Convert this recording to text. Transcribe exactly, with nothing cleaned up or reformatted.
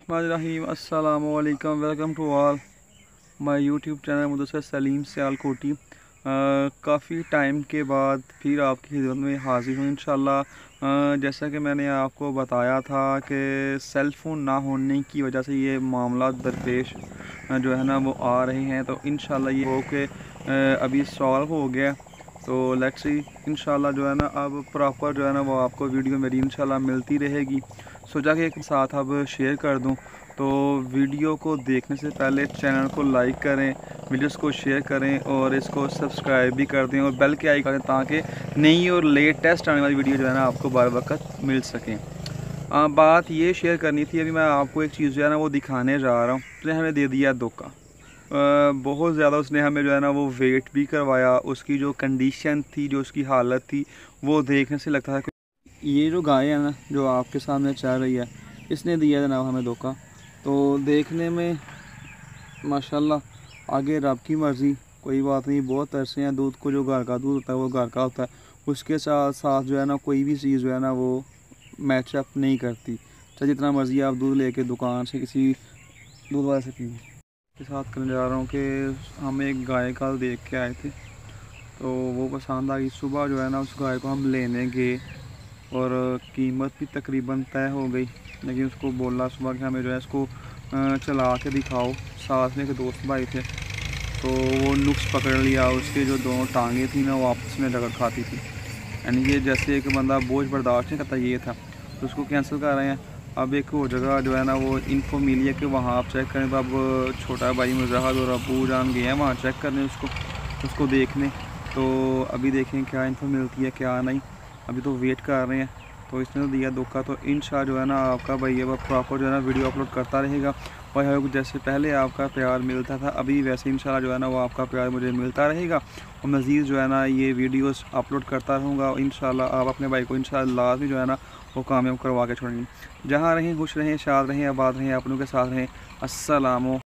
रहीम अस्सलामु अलैकुम। Welcome to all my YouTube channel Mudassir Saleem Sialkoti. काफ़ी टाइम के बाद फिर आपकी खिदमत में हाजिर हूँ इंशाल्लाह। जैसा कि मैंने आपको बताया था कि सेल फ़ोन ना होने की वजह से ये मामला दरपेश जो है ना वो आ रहे हैं, तो इंशाल्लाह ये हो के अभी सॉल्व हो गया। तो लेट्स सी इंशाल्लाह जो है ना अब प्रॉपर जो है ना वो आपको वीडियो मेरी इंशाल्लाह मिलती रहेगी। सोचा कि एक साथ अब शेयर कर दूं, तो वीडियो को देखने से पहले चैनल को लाइक करें, वीडियोस को शेयर करें और इसको सब्सक्राइब भी कर दें और बेल के आइकन करें ताकि नई और लेटेस्ट आने वाली वीडियो जो है ना आपको बार वक्त मिल सकें। आ, बात ये शेयर करनी थी, अभी मैं आपको एक चीज़ जो है ना वो दिखाने जा रहा हूँ। उसने हमें दे दिया धोखा, बहुत ज़्यादा उसने हमें जो है ना वो वेट भी करवाया। उसकी जो कंडीशन थी, जो उसकी हालत थी, वो देखने से लगता था कि ये जो गाय है ना जो आपके सामने चल रही है, इसने दिया जनाब हमें धोखा। तो देखने में माशाल्लाह आगे रब की मर्ज़ी, कोई बात नहीं। बहुत अरसे हैं, दूध को जो घर का दूध होता है वो घर का होता है, उसके साथ साथ जो है ना कोई भी चीज़ जो है ना वो मैचअप नहीं करती। चाहे जितना मर्ज़ी आप दूध लेके दुकान से किसी दूध वाले से पी के साथ करने जा रहा हूँ कि हम एक गाय कल देख के आए थे, तो वो पसंद आ गई। सुबह जो है ना उस गाय को हम लेने गए और कीमत भी तकरीबन तय हो गई, लेकिन उसको बोला सुबह कि हमें जो है इसको चला के दिखाओ। साथ में एक दोस्त भाई थे, तो वो नुक्स पकड़ लिया, उसके जो दोनों टांगें थी ना वो आपस में रगड़ खाती थी। यानी कि जैसे एक बंदा बोझ बर्दाश्त नहीं करता, ये था। तो उसको कैंसिल कर रहे हैं। अब एक वो जगह जो है ना वो इन्फो मिली है कि वहाँ आप चेक करें, तो अब छोटा भाई मुजाहद और अबू जान गए हैं वहाँ चेक करने, उसको उसको देखने। तो अभी देखें क्या इन्फो मिलती है क्या नहीं, अभी तो वेट कर रहे हैं। तो इसने तो दिया धोखा, तो इंशाल्लाह जो है ना आपका भाई अब प्रॉपर जो है ना वीडियो अपलोड करता रहेगा। और जैसे पहले आपका प्यार मिलता था, अभी वैसे इंशाल्लाह जो है ना वो आपका प्यार मुझे मिलता रहेगा और मज़ीद जो है ना ये वीडियोस अपलोड करता रहूँगा। इंशाल्लाह आप अपने भाई को इंशाल्लाह लाजमी जो है ना वो कामयाब करवा के छोड़ेंगे। जहाँ रहें खुश रहें, शाद रहें, आबाद रहें, अपनों के साथ रहें। अस्सलामु